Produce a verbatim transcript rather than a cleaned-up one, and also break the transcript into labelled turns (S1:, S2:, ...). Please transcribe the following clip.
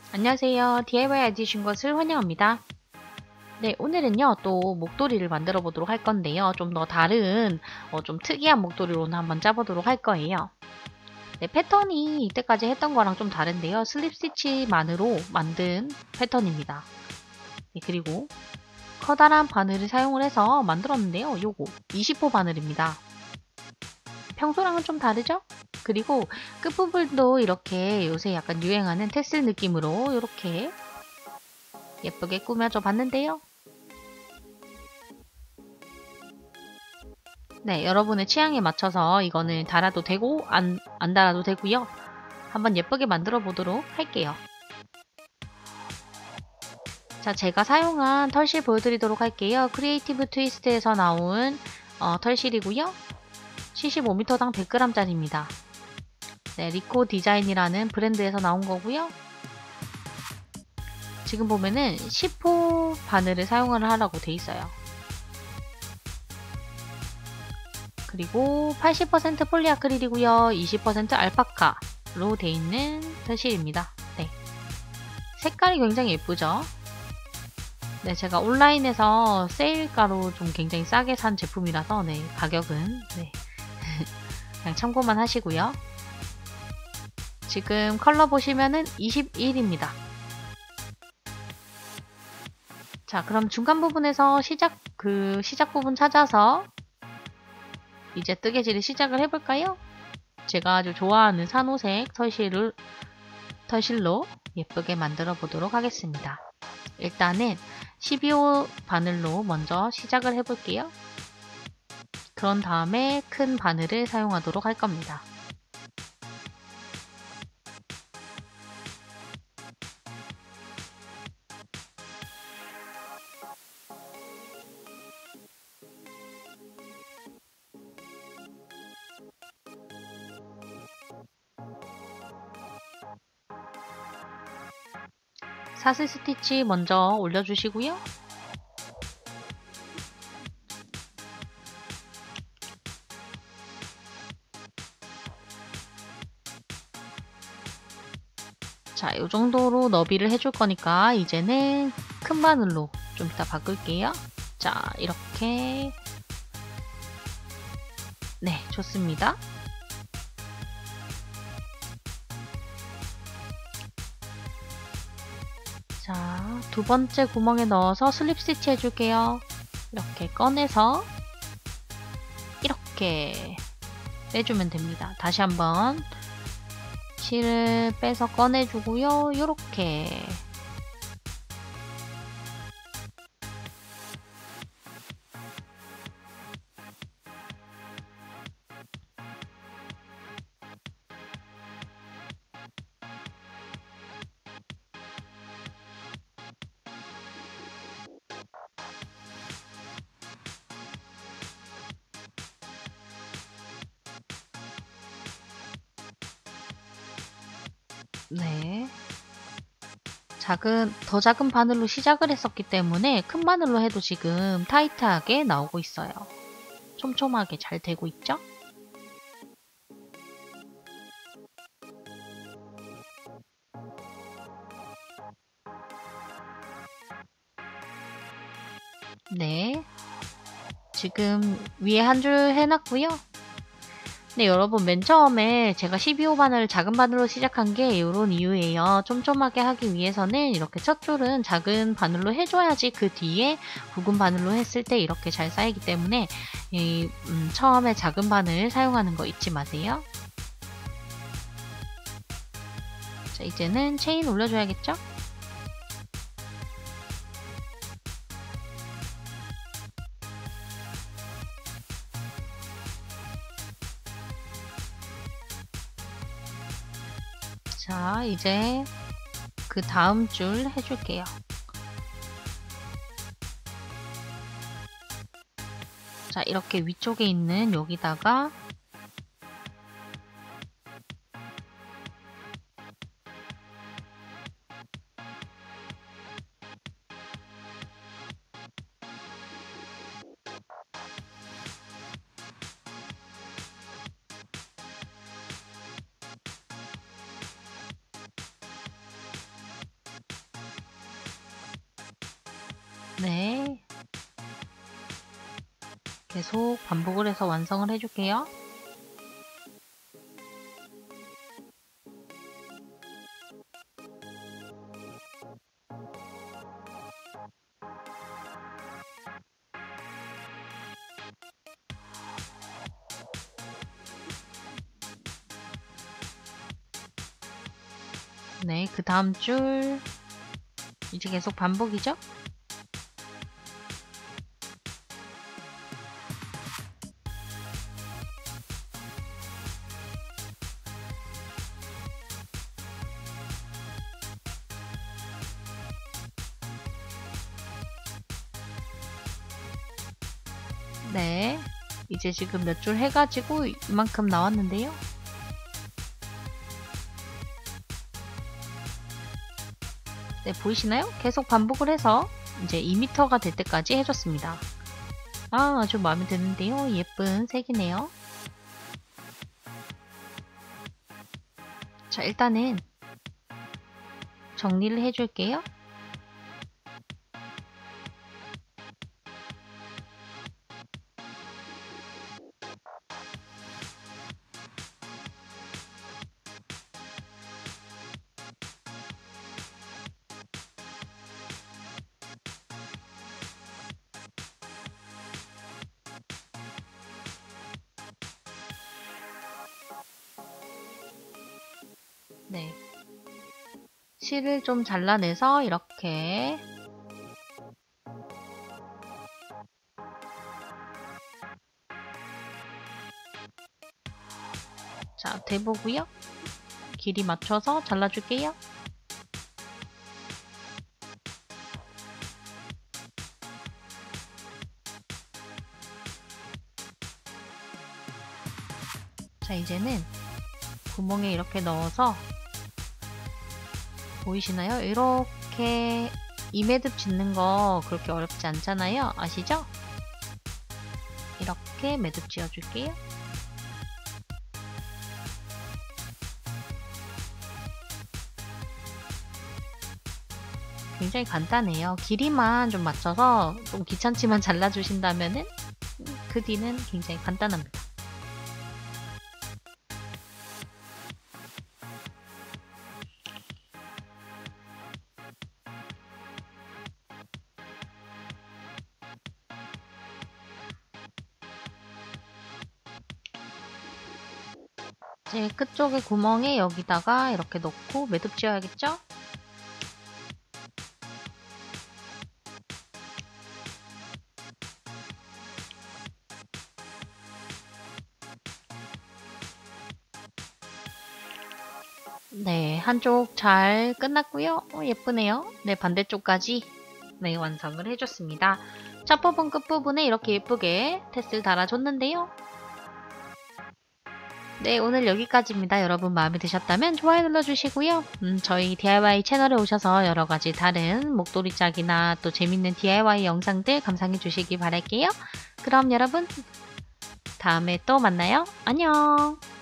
S1: 안녕하세요. 디아이와이 아이디 준 것을 환영합니다. 네, 오늘은요, 또 목도리를 만들어 보도록 할 건데요. 좀 더 다른, 어, 좀 특이한 목도리로 한번 짜보도록 할 거예요. 네, 패턴이 이때까지 했던 거랑 좀 다른데요. 슬립 스티치만으로 만든 패턴입니다. 네, 그리고 커다란 바늘을 사용을 해서 만들었는데요. 요거 이십 호 바늘입니다. 평소랑은 좀 다르죠? 그리고 끝부분도 이렇게 요새 약간 유행하는 테슬 느낌으로 이렇게 예쁘게 꾸며줘 봤는데요. 네, 여러분의 취향에 맞춰서 이거는 달아도 되고 안, 안 달아도 되고요. 한번 예쁘게 만들어 보도록 할게요. 자, 제가 사용한 털실 보여드리도록 할게요. 크리에이티브 트위스트에서 나온 어, 털실이고요. 칠십오 미터당 백 그램짜리입니다. 네, 리코 디자인이라는 브랜드에서 나온 거고요. 지금 보면은 십 호 바늘을 사용을 하라고 돼 있어요. 그리고 팔십 퍼센트 폴리아크릴이고요. 이십 퍼센트 알파카로 돼 있는 털실입니다. 네. 색깔이 굉장히 예쁘죠? 네, 제가 온라인에서 세일가로 좀 굉장히 싸게 산 제품이라서 네, 가격은 네. 그냥 참고만 하시고요. 지금 컬러 보시면은 이십일입니다. 자, 그럼 중간 부분에서 시작 그 시작 부분 찾아서 이제 뜨개질을 시작을 해볼까요? 제가 아주 좋아하는 산호색 털실을 털실로 예쁘게 만들어 보도록 하겠습니다. 일단은 십이 호 바늘로 먼저 시작을 해볼게요. 그런 다음에 큰 바늘을 사용하도록 할 겁니다. 사슬 스티치 먼저 올려주시고요. 자, 이 정도로 너비를 해줄 거니까 이제는 큰 바늘로 좀 이따 바꿀게요. 자, 이렇게 네, 좋습니다. 자, 두 번째 구멍에 넣어서 슬립 스티치 해줄게요. 이렇게 꺼내서 이렇게 빼주면 됩니다. 다시 한번 실을 빼서 꺼내주고요. 이렇게 네. 작은, 더 작은 바늘로 시작을 했었기 때문에 큰 바늘로 해도 지금 타이트하게 나오고 있어요. 촘촘하게 잘 되고 있죠? 네. 지금 위에 한 줄 해놨고요. 네, 여러분 맨 처음에 제가 십이 호 바늘 작은 바늘로 시작한 게 이런 이유예요. 촘촘하게 하기 위해서는 이렇게 첫 줄은 작은 바늘로 해줘야지 그 뒤에 굵은 바늘로 했을 때 이렇게 잘 쌓이기 때문에 이, 음, 처음에 작은 바늘 사용하는 거 잊지 마세요. 자, 이제는 체인 올려줘야겠죠? 자, 이제 그 다음 줄 해줄게요. 자, 이렇게 위쪽에 있는 여기다가 네. 계속 반복을 해서 완성을 해줄게요. 네, 그 다음 줄 이제 계속 반복이죠? 네, 이제 지금 몇 줄 해가지고 이만큼 나왔는데요. 네, 보이시나요? 계속 반복을 해서 이제 이 미터가 될 때까지 해줬습니다. 아, 아주 마음에 드는데요. 예쁜 색이네요. 자, 일단은 정리를 해줄게요. 네, 실을 좀 잘라내서 이렇게 자, 대보고요. 길이 맞춰서 잘라줄게요. 자, 이제는 구멍에 이렇게 넣어서 보이시나요? 이렇게 이매듭 짓는 거 그렇게 어렵지 않잖아요. 아시죠? 이렇게 매듭 지어줄게요. 굉장히 간단해요. 길이만 좀 맞춰서 좀 귀찮지만 잘라주신다면은 그 뒤는 굉장히 간단합니다. 이제 끝쪽에 구멍에 여기다가 이렇게 넣고 매듭 지어야겠죠? 네, 한쪽 잘 끝났고요. 어, 예쁘네요. 네, 반대쪽까지 네, 완성을 해줬습니다. 첫 부분 끝부분에 이렇게 예쁘게 테스를 달아줬는데요. 네, 오늘 여기까지입니다. 여러분 마음에 드셨다면 좋아요 눌러주시고요. 음, 저희 디아이와이 채널에 오셔서 여러가지 다른 목도리 짝이나 또 재밌는 디아이와이 영상들 감상해 주시기 바랄게요. 그럼 여러분 다음에 또 만나요. 안녕.